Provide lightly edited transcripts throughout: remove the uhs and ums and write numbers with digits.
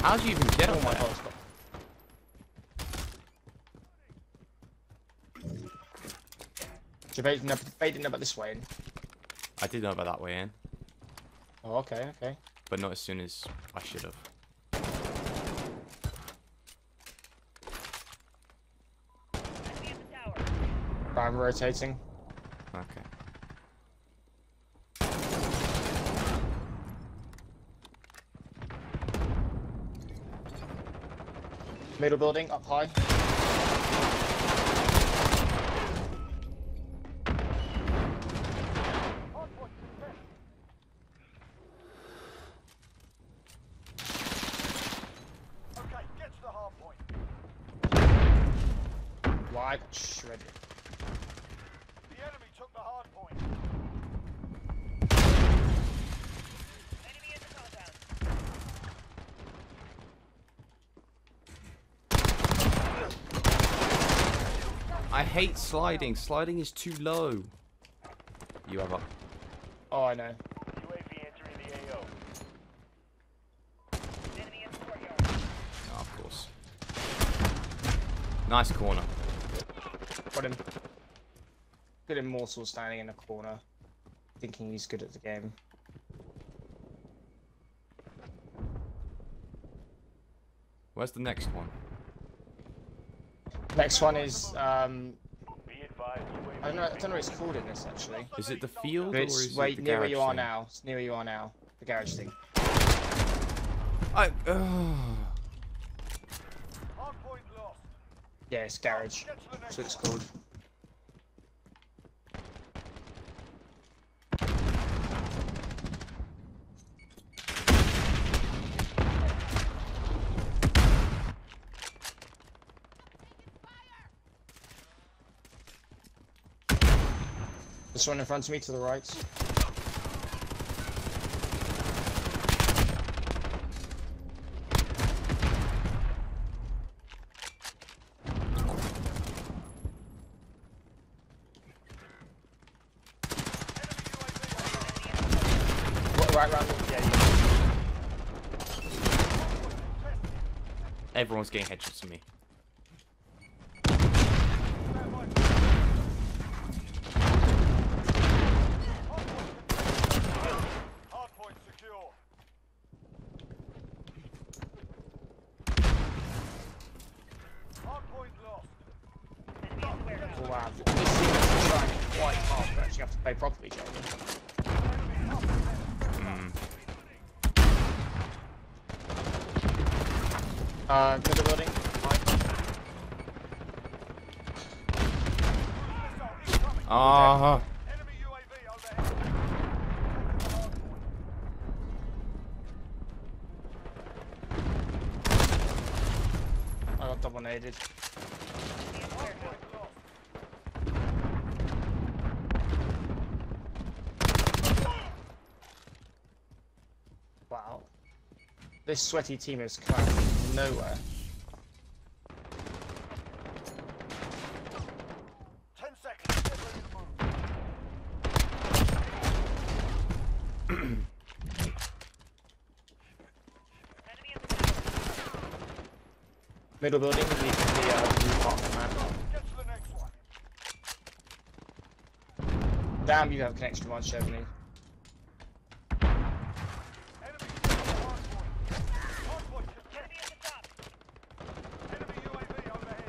How do you even get Oh up my there? god, Jabade didn't know about this way in. I did know about that way in, Oh, okay, okay. but not as soon as I should have. I'm rotating. Okay. Middle building, up high. Okay, get to the hard point. Well, I got shredded. The enemy took the hard point. Enemy in the compound. I hate sliding. Sliding is too low. You have up. Oh, I know. UAV entering the AO. Enemy in the courtyard. Oh, of course. Nice corner. Got him. Good immortal standing in a corner, thinking he's good at the game. Where's the next one? Next one is Be advised, UAV. I don't know what it's called in this actually. Is it the field But or it's is it wait the near where garage you are thing? now. It's near where you are now. The garage thing. I. Hard point lost. Yeah, it's garage. Get to the next That's what it's one. called. This one in front of me to the right. Right, yeah, Everyone's getting headshots to me. Hard point secure. Hard point lost. Enemy in the warehouse. Oh, wow. This team is trying quite hard to actually have to play properly, Jamie. Middle building. Ah. Enemy UAV overhead. I got double naded. Enemy in the warehouse. Wow. This sweaty team is coming from nowhere. 10 seconds. Get ready to move. Enemy in the tower. Middle building, the blue apartment man. Get to the next one. Damn, you have connection one, Chevney. Enemy took the hard point. Hard point contested. Enemy at the top. Enemy UAV overhead.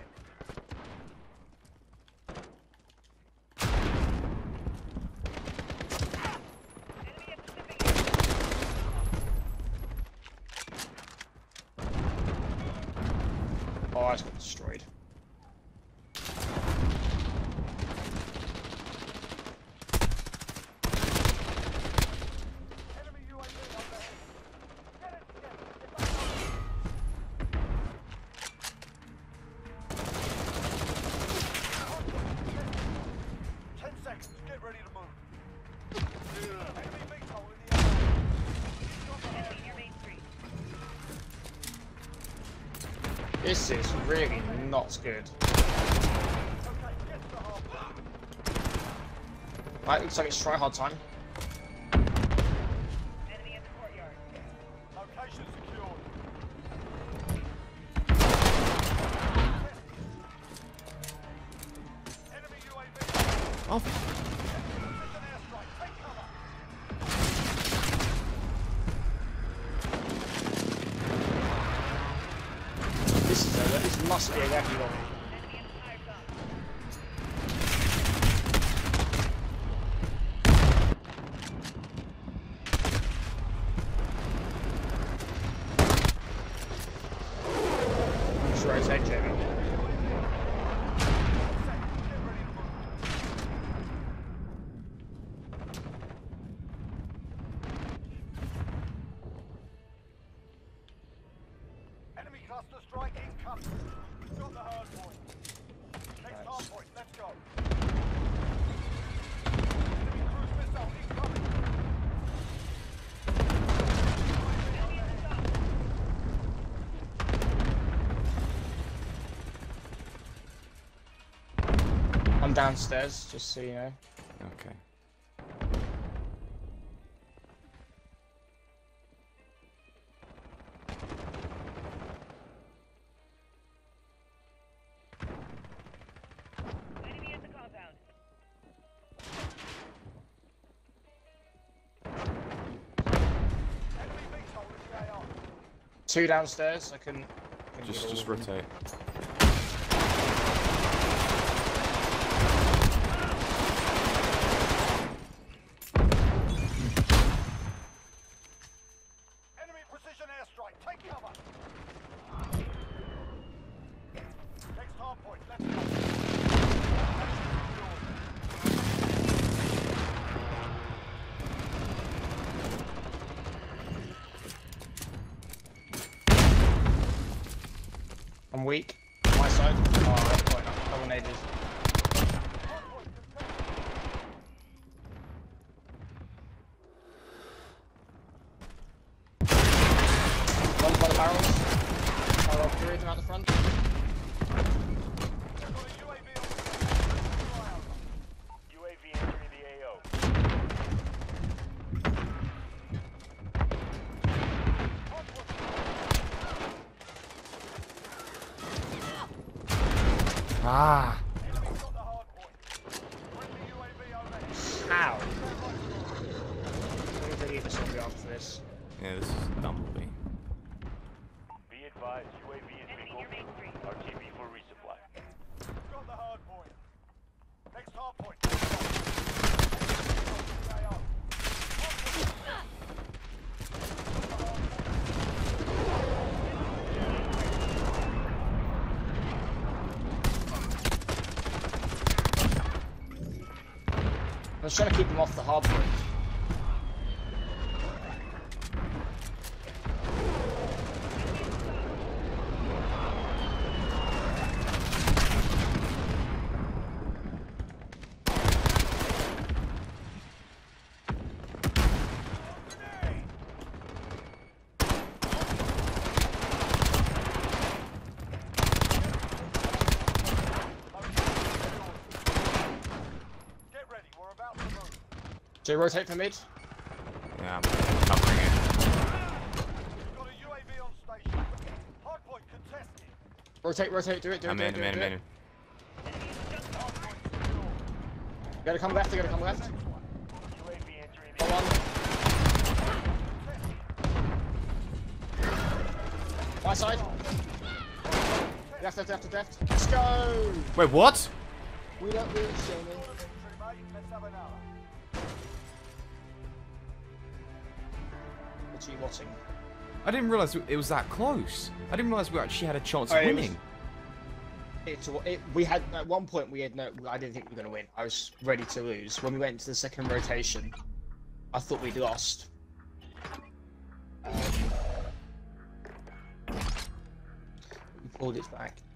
Enemy at Pacific Edge. Oh, I just got destroyed. Enemy UAV overhead. Get it together. Get back up. 10 seconds. Get ready to move. Enemy VTOL in the air. Enemy near Main Street. This is really not good. Okay, get to the hard point. Right, looks like it's try hard time. Enemy in the courtyard. Location secured. must be a wacky one. Enemy in the fire zone. I'm sure it's Jamie. Get ready to move. Enemy cluster strike incoming. We've got the hard point. Next hard point, let's go. Enemy cruise missile incoming. Enemy in the zone. I'm downstairs, just so you know. Okay. Enemy at the compound. Enemy VTOL in the AR. 2 downstairs, I couldn't get all Just of them. rotate. Enemy precision airstrike, take cover. Next hard point, let's go. I'm weak. My side. Oh, right, point. Double naded. Hard point, contested. One by the barrels. Barrel 3 of them out the front. We've got a UAV on the fly over. UAV entering the AO. Hard point. Ah! Enemy's got the hard point. Friendly UAV overhead. Ow. Let me delete this one after this. Yeah, this is Bumblebee. Be advised, UAV is Enemy being near Main Street. RTB for resupply. We've got the hard point. Next hard point. I was trying to keep them off the hard point. Get ready, we're about to move. Jay, rotate for mid. Yeah, I'm covering it. We've got a UAV on station. Hard point contested. Rotate, do it, do it, I'm do it, in, do I'm it, in, do I'm it. in. Hard point secure. Gotta come left, you gotta come left. Next one. UAV entering Go the on. My side. Left. Let's go! Wait, what? We don't lose, Jamie. Infantry, mate. Let's have another. What are you watching? I didn't realise it was that close. I didn't realise we actually had a chance Oh, of it was- winning. We had, at one point we had no, I didn't think we were going to win. I was ready to lose. When we went into the second rotation, I thought we'd lost. We pulled it back.